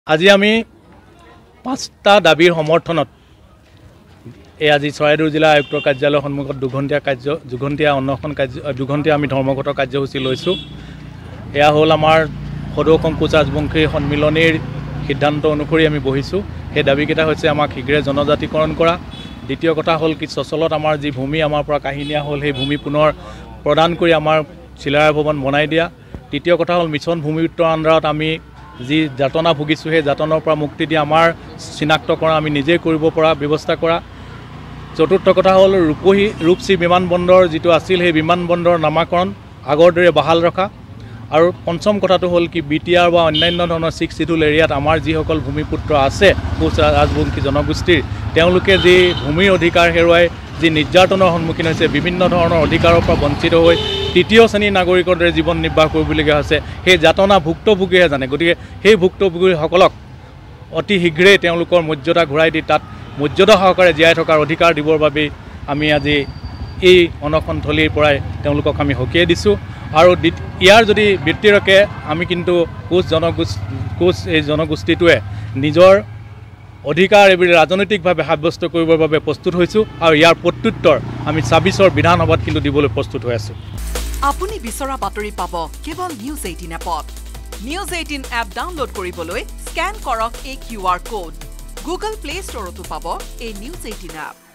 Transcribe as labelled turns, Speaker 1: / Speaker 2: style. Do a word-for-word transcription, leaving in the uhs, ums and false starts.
Speaker 1: আজি আমি পাঁচটা দাবীৰ সমৰ্থনত এই আজি চৰাইদেউ জিলা আয়ুক্তৰ কাৰ্যালয়ৰ সন্মুখত দুঘণ্টীয়া কাৰ্য দুঘণ্টীয়া অনশন কাৰ্য দুঘণ্টীয়া আমি ধৰ্মঘট কাৰ্যসূচী লৈছোঁ। এয়া হ'ল আমাৰ সদৌ কোচ ৰাজবংশী সন্মিলনীৰ সিদ্ধান্ত অনুসৰি আমি বহিছোঁ। সেই দাবীকেইটা হৈছে আমাক শীঘ্ৰে জনজাতিকৰণ কৰা। দ্বিতীয় কথা হ'ল কি চচলত আমাৰ যি ভূমি আমাৰ পৰা কাহিনীয়া হ'ল সেই ভূমি পুনৰ প্ৰদান কৰি আমাৰ চিলাৰায় ভৱন বনাই দিয়া। তৃতীয় কথা হ'ল মিছন ভূমিপুত্ৰৰ আণ্ডাৰত আমি যি যাতনা ভুগিছোঁ সেই যাতনাৰ পৰা মুক্তি দি আমাৰ চিনাক্তকৰণ আমি নিজেই কৰিব পৰা ব্যৱস্থা কৰা। চতুৰ্থ কথা হ'ল ৰূপহী ৰূপসী বিমানবন্দৰ যিটো আছিল সেই বিমানবন্দৰৰ নামাকৰণ আগৰ দৰে বাহাল ৰখা। আৰু পঞ্চম কথাটো হ'ল কি বি টি আৰ বা অন্যান্য ধৰণৰ ছিক্স চিডুল এৰিয়াত আমাৰ যিসকল ভূমিপুত্ৰ আছে কোচ ৰাজবংশী জনগোষ্ঠীৰ তেওঁলোকে যি ভূমিৰ অধিকাৰ হেৰুৱাই যি নিৰ্যাতনৰ সন্মুখীন হৈছে, বিভিন্ন ধৰণৰ অধিকাৰৰ পৰা বঞ্চিত হৈ তৃতীয় শ্ৰেণীৰ নাগৰিকৰ দৰে জীৱন নিৰ্বাহ কৰিবলগীয়া হৈছে, সেই যাতনা ভুক্তভোগীহে জানে। গতিকে সেই ভুক্তভোগীসকলক অতি শীঘ্ৰেই তেওঁলোকৰ মৰ্যাদা ঘূৰাই দি তাত মৰ্যাদা সহকাৰে জীয়াই থকাৰ অধিকাৰ দিবৰ বাবে আমি আজি এই অনশনথলীৰ পৰাই তেওঁলোকক আমি সকীয়াই দিছোঁ। আৰু ইয়াৰ যদি ব্যতিৰেকে আমি কিন্তু কোচ জনগোষ্ঠী কোচ এই জনগোষ্ঠীটোৱে নিজৰ অধিকাৰ এইবোৰ ৰাজনৈতিকভাৱে সাব্যস্ত কৰিবৰ বাবে প্ৰস্তুত হৈছোঁ আৰু ইয়াৰ প্ৰত্যুত্তৰ আমি ছাব্বিছৰ বিধানসভাত কিন্তু দিবলৈ প্ৰস্তুত হৈ আছোঁ।
Speaker 2: আপুনি বিচৰা বাতৰি পাব কেৱল নিউজ এইটিন এপত। নিউজ এইটিন এপ ডাউনলোড কৰিবলৈ স্কেন কৰক এই Q R code. Google play ষ্টৰতো পাব এই নিউজ এইটিন এপ।